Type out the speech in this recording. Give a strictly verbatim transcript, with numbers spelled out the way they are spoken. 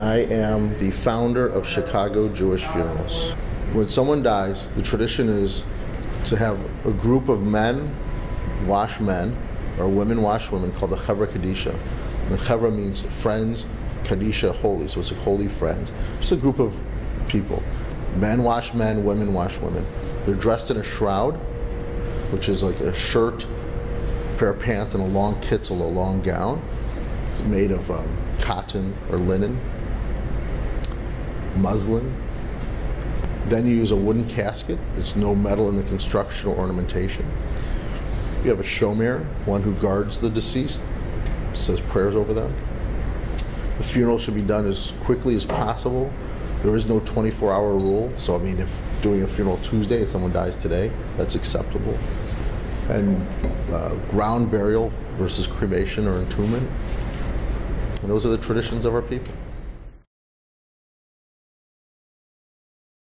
I am the founder of Chicago Jewish Funerals. When someone dies, the tradition is to have a group of men wash men, or women wash women, called the Chevra Kadisha. And Chevra means friends, Kadisha, holy, so it's a holy friend. Just a group of people. Men wash men, women wash women. They're dressed in a shroud, which is like a shirt, a pair of pants, and a long kitzel, a long gown. It's made of um, cotton or linen, muslin. Then you use a wooden casket. There's no metal in the construction or ornamentation. You have a shomer, one who guards the deceased, says prayers over them. The funeral should be done as quickly as possible. There is no twenty-four hour rule, so I mean, if doing a funeral Tuesday and someone dies today, that's acceptable. And uh, ground burial versus cremation or entombment. And those are the traditions of our people.